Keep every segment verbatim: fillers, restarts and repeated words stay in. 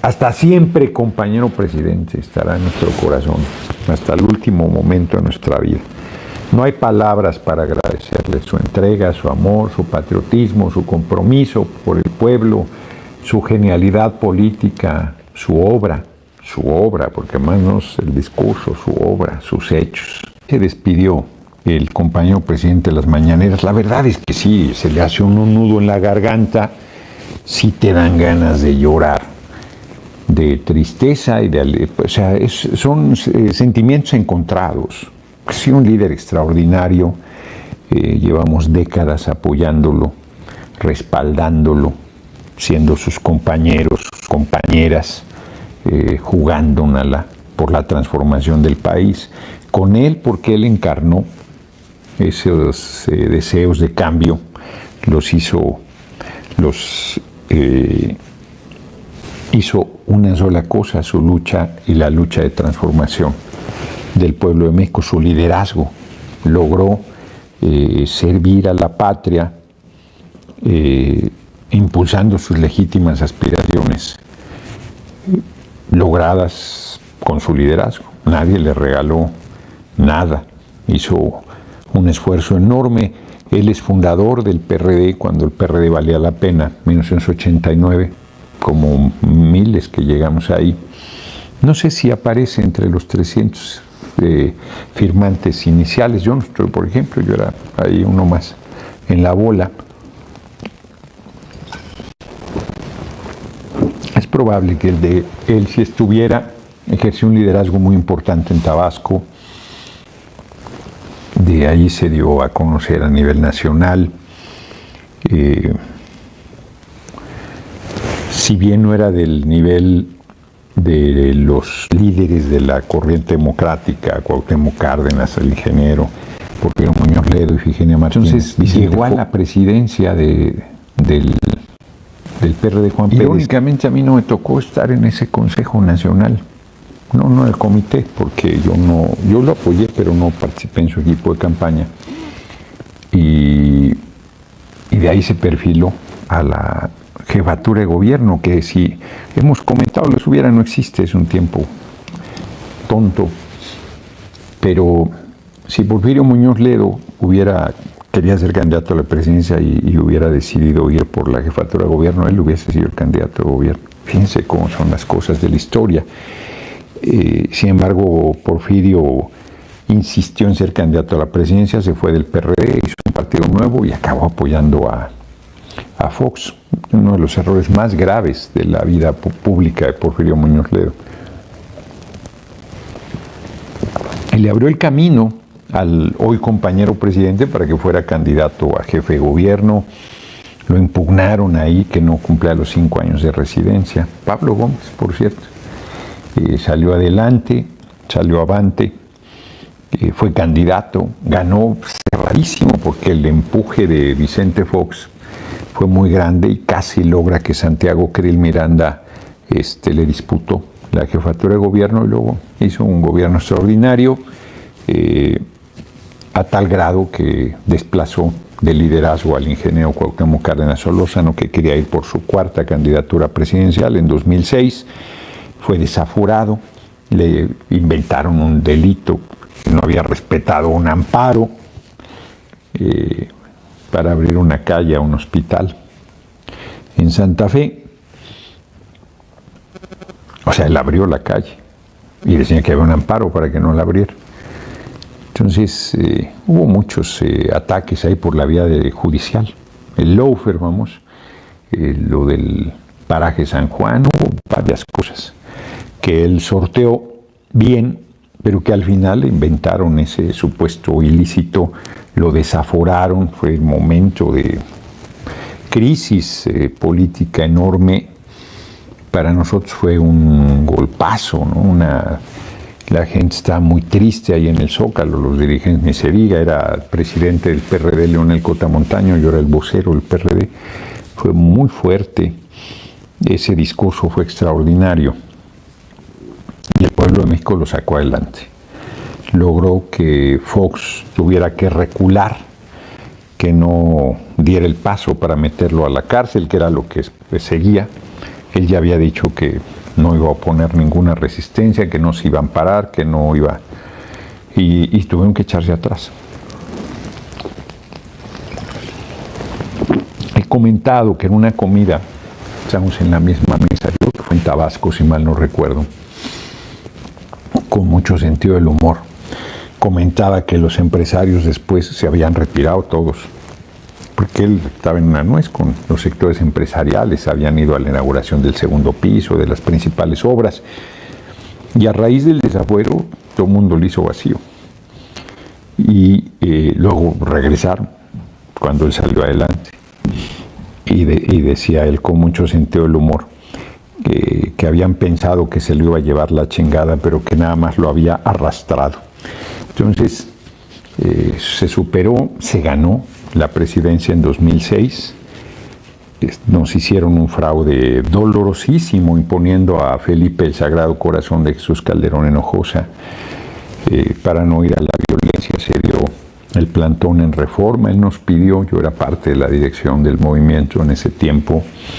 Hasta siempre, compañero presidente, estará en nuestro corazón, hasta el último momento de nuestra vida. No hay palabras para agradecerle su entrega, su amor, su patriotismo, su compromiso por el pueblo, su genialidad política, su obra, su obra, porque más no es el discurso, su obra, sus hechos. Se despidió el compañero presidente de las mañaneras. La verdad es que sí, se le hace un nudo en la garganta, sí te dan ganas de llorar, de tristeza y de... O sea, es, son eh, sentimientos encontrados. Sí, un líder extraordinario, eh, llevamos décadas apoyándolo, respaldándolo, siendo sus compañeros, sus compañeras, eh, jugándola por la transformación del país. Con él, porque él encarnó esos eh, deseos de cambio, los hizo, los eh, hizo una sola cosa, su lucha y la lucha de transformación del pueblo de México, su liderazgo. Logró eh, servir a la patria, eh, impulsando sus legítimas aspiraciones, logradas con su liderazgo. Nadie le regaló nada, hizo un esfuerzo enorme. Él es fundador del P R D cuando el P R D valía la pena, mil novecientos ochenta y nueve, como miles que llegamos ahí. No sé si aparece entre los trescientos eh, firmantes iniciales. Yo no estoy, por ejemplo, yo era ahí uno más en la bola. Es probable que el de él, si estuviera, ejerció un liderazgo muy importante en Tabasco. De ahí se dio a conocer a nivel nacional. Eh, si bien no era del nivel de los líderes de la corriente democrática, Cuauhtémoc Cárdenas, el ingeniero Porfirio Muñoz Ledo y Ifigenia Martínez, entonces Vicente llegó a la presidencia de, del, del P R D Juan Pérez. Irónicamente a mí no me tocó estar en ese Consejo Nacional. No, no el comité, porque yo no, yo lo apoyé, pero no participé en su equipo de campaña. Y, y de ahí se perfiló a la jefatura de gobierno, que si hemos comentado, les hubiera, no existe, es un tiempo tonto. Pero si Porfirio Muñoz Ledo hubiera, quería ser candidato a la presidencia y, y hubiera decidido ir por la jefatura de gobierno, él hubiese sido el candidato de gobierno. Fíjense cómo son las cosas de la historia. Eh, sin embargo, Porfirio insistió en ser candidato a la presidencia, se fue del P R D, hizo un partido nuevo y acabó apoyando a, a Fox, uno de los errores más graves de la vida pública de Porfirio Muñoz Ledo. Y le abrió el camino al hoy compañero presidente para que fuera candidato a jefe de gobierno. Lo impugnaron ahí, que no cumplía los cinco años de residencia. Pablo Gómez, por cierto. Eh, salió adelante, salió avante, eh, fue candidato, ganó cerradísimo porque el empuje de Vicente Fox fue muy grande y casi logra que Santiago Krill Miranda este, le disputó la jefatura de gobierno y luego hizo un gobierno extraordinario, eh, a tal grado que desplazó de liderazgo al ingeniero Cuauhtémoc Cárdenas Solórzano, que quería ir por su cuarta candidatura presidencial en dos mil seis. Fue desaforado, le inventaron un delito, no había respetado un amparo eh, para abrir una calle a un hospital en Santa Fe. O sea, él abrió la calle y decía que había un amparo para que no la abriera. Entonces, eh, hubo muchos eh, ataques ahí por la vía de judicial. El lawfare, vamos, eh, lo del paraje San Juan, hubo varias cosas que él sorteó bien, pero que al final inventaron ese supuesto ilícito, lo desaforaron, fue un momento de crisis eh, política enorme. Para nosotros fue un golpazo, ¿no? Una, la gente está muy triste ahí en el Zócalo, los dirigentes, ni se diga, era presidente del P R D Leonel Cota Montaño, yo era el vocero del P R D, fue muy fuerte, ese discurso fue extraordinario. Y el pueblo de México lo sacó adelante. Logró que Fox tuviera que recular, que no diera el paso para meterlo a la cárcel, que era lo que seguía. Él ya había dicho que no iba a oponer ninguna resistencia, que no se iban a parar, que no iba... Y, y tuvieron que echarse atrás. He comentado que en una comida, estamos en la misma mesa, yo que fue en Tabasco, si mal no recuerdo, con mucho sentido del humor, comentaba que los empresarios después se habían retirado todos, porque él estaba en una nuez con los sectores empresariales, habían ido a la inauguración del segundo piso, de las principales obras, y a raíz del desafuero todo el mundo lo hizo vacío. Y eh, luego regresaron cuando él salió adelante. Y, de, y decía él con mucho sentido del humor que, que habían pensado que se lo iba a llevar la chingada, pero que nada más lo había arrastrado. Entonces eh, se superó, se ganó la presidencia en dos mil seis. Nos hicieron un fraude dolorosísimo imponiendo a Felipe el Sagrado Corazón de Jesús Calderón Hinojosa. Eh, para no ir a la violencia se dio el plantón en Reforma. Él nos pidió, yo era parte de la dirección del movimiento en ese tiempo.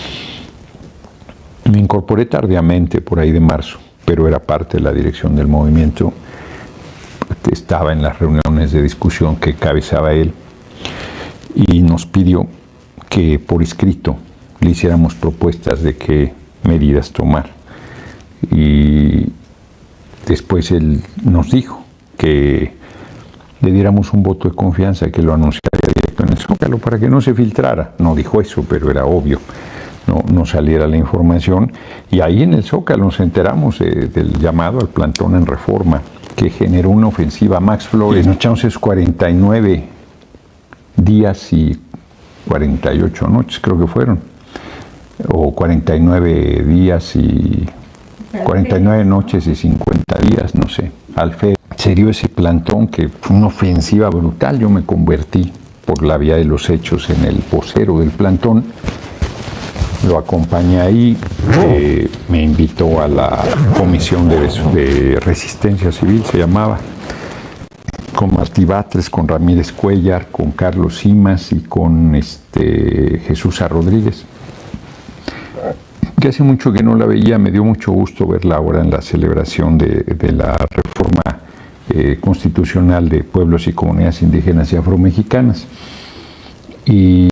Me incorporé tardíamente, por ahí de marzo, pero era parte de la dirección del movimiento. Estaba en las reuniones de discusión que cabezaba él y nos pidió que por escrito le hiciéramos propuestas de qué medidas tomar. Y después él nos dijo que le diéramos un voto de confianza, que lo anunciaría directo en el Zócalo para que no se filtrara. No dijo eso, pero era obvio, no, no saliera la información. Y ahí en el Zócalo nos enteramos de, del llamado al plantón en Reforma, que generó una ofensiva. Max Flores, nos echamos esos cuarenta y nueve días y cuarenta y ocho noches, creo que fueron, o cuarenta y nueve días y cuarenta y nueve noches y cincuenta días, no sé. Alfredo, se dio ese plantón que fue una ofensiva brutal. Yo me convertí por la vía de los hechos en el vocero del plantón. Lo acompañé ahí, eh, me invitó a la comisión de, de resistencia civil, se llamaba, con Martí Batres, con Ramírez Cuellar, con Carlos Simas y con este, Jesús A. Rodríguez, que hace mucho que no la veía. Me dio mucho gusto verla ahora en la celebración de, de la reforma eh, constitucional de pueblos y comunidades indígenas y afromexicanas. Y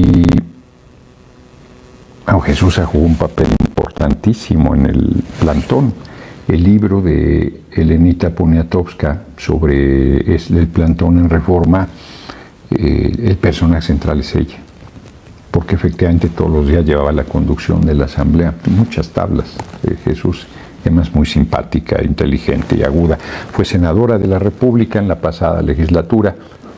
oh, Jesús jugó un papel importantísimo en el plantón. El libro de Elenita Poniatowska sobre el plantón en Reforma, eh, el personaje central es ella, porque efectivamente todos los días llevaba la conducción de la asamblea, muchas tablas de Jesús, además muy simpática, inteligente y aguda. Fue senadora de la República en la pasada legislatura.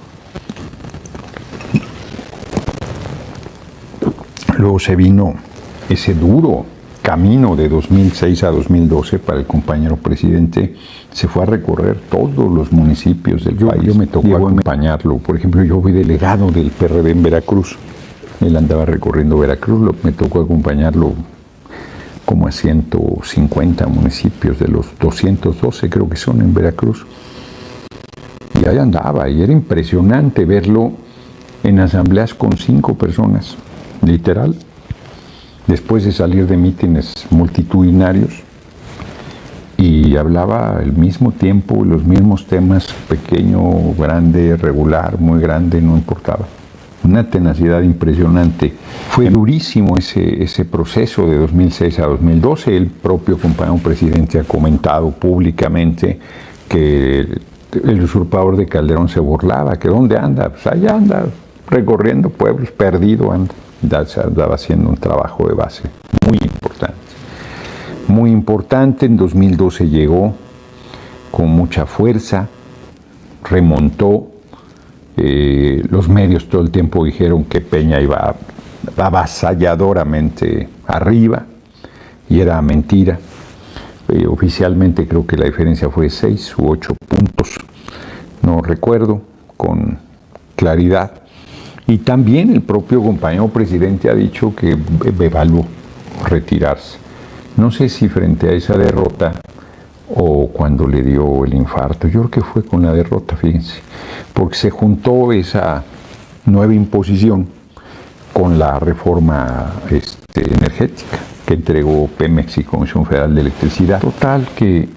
Luego se vino ese duro camino de dos mil seis a dos mil doce para el compañero presidente. Se fue a recorrer todos los municipios del país. Yo me tocó acompañarlo. Por ejemplo, yo fui delegado del P R D en Veracruz. Él andaba recorriendo Veracruz, lo, me tocó acompañarlo como a ciento cincuenta municipios de los doscientos doce, creo que son en Veracruz. Y ahí andaba, y era impresionante verlo en asambleas con cinco personas, literal, después de salir de mítines multitudinarios, y hablaba al mismo tiempo los mismos temas, pequeño, grande, regular, muy grande, no importaba. Una tenacidad impresionante. Fue durísimo ese, ese proceso de dos mil seis a dos mil doce. El propio compañero presidente ha comentado públicamente que el, el usurpador de Calderón se burlaba, que ¿dónde anda? Pues allá anda, recorriendo pueblos, perdido anda. Andaba haciendo un trabajo de base muy importante. Muy importante, en dos mil doce llegó con mucha fuerza, remontó. Eh, los medios todo el tiempo dijeron que Peña iba avasalladoramente arriba, y era mentira. Eh, oficialmente creo que la diferencia fue seis u ocho puntos, no recuerdo con claridad. Y también el propio compañero presidente ha dicho que evaluó retirarse. No sé si frente a esa derrota o cuando le dio el infarto. Yo creo que fue con la derrota, fíjense, porque se juntó esa nueva imposición con la reforma este, energética. que entregó Pemex y Comisión Federal de Electricidad. Total que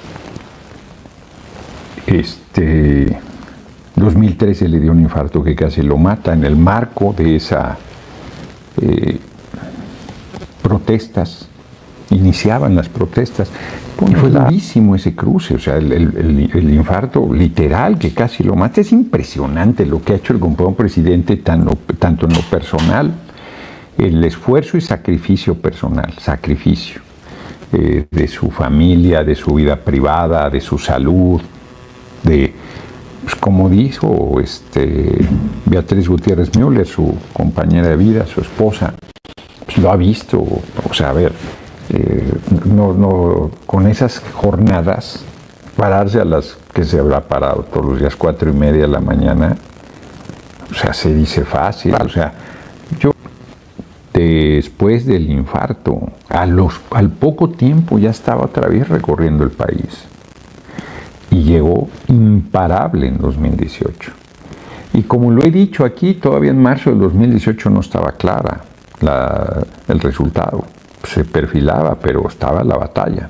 este dos mil trece le dio un infarto que casi lo mata en el marco de esa eh, protestas. Iniciaban las protestas. Bueno, fue durísimo ese cruce, o sea, el, el, el infarto literal que casi lo mata. Es impresionante lo que ha hecho el compañero presidente, tan, tanto en lo personal, el esfuerzo y sacrificio personal, sacrificio eh, de su familia, de su vida privada, de su salud, de, pues, como dijo este, Beatriz Gutiérrez Müller, su compañera de vida, su esposa, pues, lo ha visto, o sea, a ver, eh, no, no, con esas jornadas, pararse a las que se habrá parado todos los días, cuatro y media de la mañana, o sea, se dice fácil, o sea, yo después del infarto, a los, al poco tiempo ya estaba otra vez recorriendo el país y llegó imparable en dos mil dieciocho. Y como lo he dicho aquí, todavía en marzo del dos mil dieciocho no estaba clara la, el resultado. Se perfilaba, pero estaba la batalla.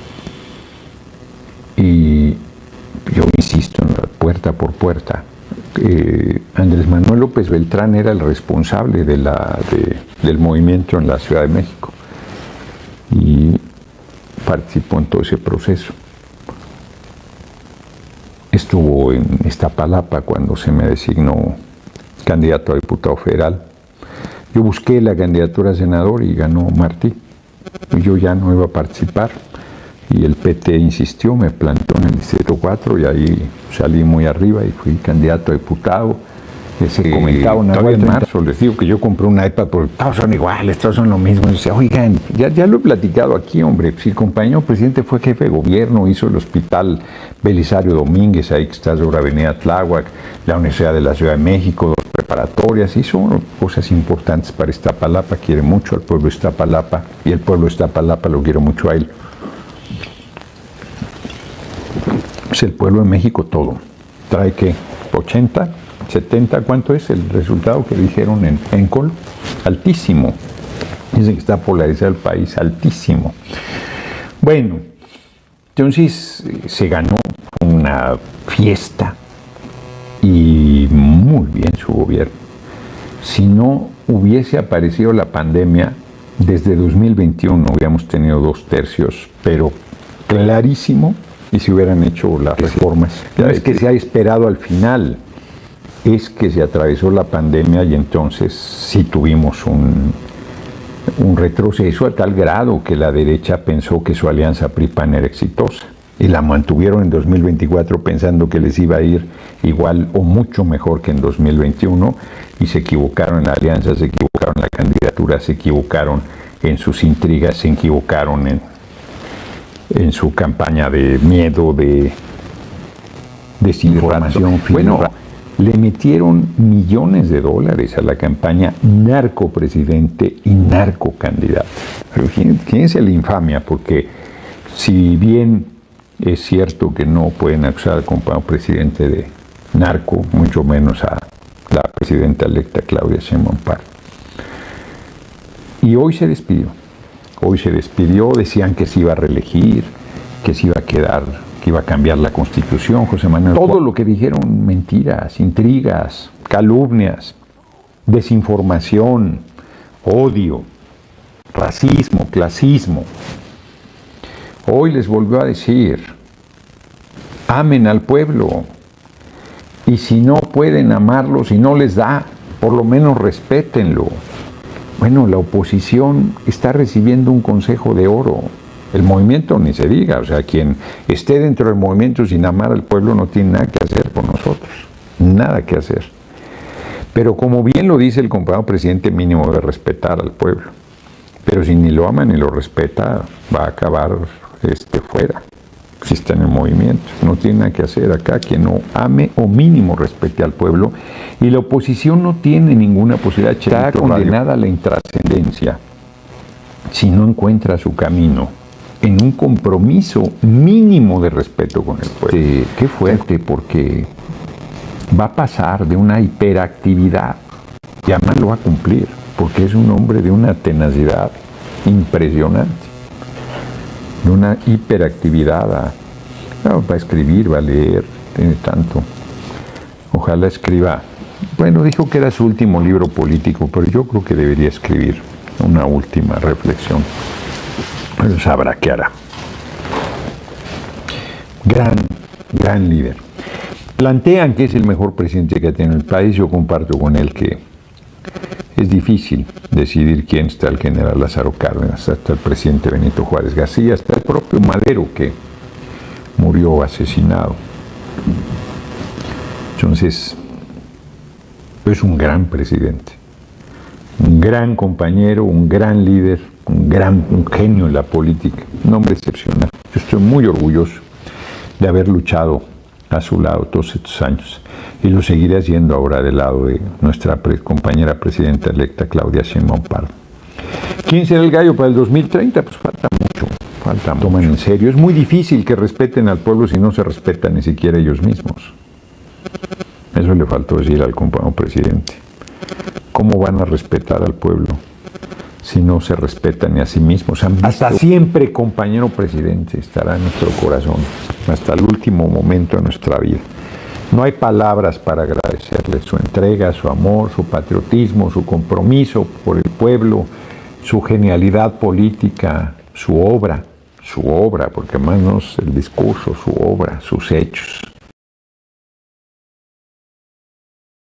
Y yo insisto, en la puerta por puerta, eh, Andrés Manuel López Beltrán era el responsable de la, de, del movimiento en la Ciudad de México y participó en todo ese proceso. Estuvo en Iztapalapa cuando se me designó candidato a diputado federal. Yo busqué la candidatura a senador y ganó Martí. Yo ya no iba a participar y el P T insistió, me plantó en el distrito cuatro y ahí salí muy arriba y fui candidato a diputado. Se eh, comentaba una vez en marzo, les digo que yo compré un iPad porque todos son iguales, todos son lo mismo. Y dice, oigan, ya, ya lo he platicado aquí, hombre, si el compañero presidente fue jefe de gobierno, hizo el hospital Belisario Domínguez, ahí que está sobre Avenida Tláhuac, la Universidad de la Ciudad de México, dos preparatorias, hizo cosas importantes para Iztapalapa, quiere mucho al pueblo de Iztapalapa y el pueblo de Iztapalapa lo quiere mucho a él. Pues el pueblo de México todo, trae que ochenta, setenta, ¿cuánto es el resultado que dijeron en Encol? Altísimo. Dicen que está polarizado el país, altísimo. Bueno, entonces se ganó una fiesta y muy bien su gobierno. Si no hubiese aparecido la pandemia, desde dos mil veintiuno hubiéramos tenido dos tercios, pero clarísimo, y se hubieran hecho las reformas. No es que se ha esperado al final, es que se atravesó la pandemia y entonces sí tuvimos un, un retroceso a tal grado que la derecha pensó que su alianza P R I-P A N era exitosa y la mantuvieron en dos mil veinticuatro pensando que les iba a ir igual o mucho mejor que en dos mil veintiuno y se equivocaron en la alianza, se equivocaron en la candidatura, se equivocaron en sus intrigas, se equivocaron en, en su campaña de miedo, de desinformación. Bueno, le metieron millones de dólares a la campaña narcopresidente y narcocandidato. Pero fíjense la infamia, porque si bien es cierto que no pueden acusar al compañero presidente de narco, mucho menos a la presidenta electa Claudia Sheinbaum Pardo. Y hoy se despidió. Hoy se despidió, decían que se iba a reelegir, que se iba a quedar, que iba a cambiar la Constitución, José Manuel. Todo lo que dijeron, mentiras, intrigas, calumnias, desinformación, odio, racismo, clasismo. Hoy les volvió a decir, amen al pueblo, y si no pueden amarlo, si no les da, por lo menos respétenlo. Bueno, la oposición está recibiendo un consejo de oro. El movimiento ni se diga, o sea, quien esté dentro del movimiento sin amar al pueblo no tiene nada que hacer con nosotros, nada que hacer. Pero como bien lo dice el compañero presidente, mínimo de respetar al pueblo. Pero si ni lo ama ni lo respeta, va a acabar este, fuera, si está en el movimiento. No tiene nada que hacer acá quien no ame o mínimo respete al pueblo. Y la oposición no tiene ninguna posibilidad, está condenada a la intrascendencia si no encuentra su camino en un compromiso mínimo de respeto con el pueblo. Eh, qué fuerte, porque va a pasar de una hiperactividad, y además lo va a cumplir, porque es un hombre de una tenacidad impresionante, de una hiperactividad a, no, va a escribir, va a leer, tiene tanto. Ojalá escriba. Bueno, dijo que era su último libro político, pero yo creo que debería escribir una última reflexión. Pero sabrá qué hará. Gran, gran líder. Plantean que es el mejor presidente que ha tenido el país. Yo comparto con él que es difícil decidir quién está: el general Lázaro Cárdenas, hasta el presidente Benito Juárez García, hasta el propio Madero, que murió asesinado. Entonces, es un gran presidente, un gran compañero, un gran líder, un gran un genio en la política, un hombre excepcional. Yo estoy muy orgulloso de haber luchado a su lado todos estos años, y lo seguiré haciendo ahora del lado de nuestra pre compañera presidenta electa, Claudia Sheinbaum Pardo. ¿Quién será el gallo para el dos mil treinta? Pues falta mucho, falta mucho. Toman en serio. Es muy difícil que respeten al pueblo si no se respetan ni siquiera ellos mismos. Eso le faltó decir al compañero presidente. ¿Cómo van a respetar al pueblo si no se respetan ni a sí mismos? Hasta siempre, compañero presidente, estará en nuestro corazón, hasta el último momento de nuestra vida. No hay palabras para agradecerle su entrega, su amor, su patriotismo, su compromiso por el pueblo, su genialidad política, su obra, su obra, porque más no es el discurso, su obra, sus hechos.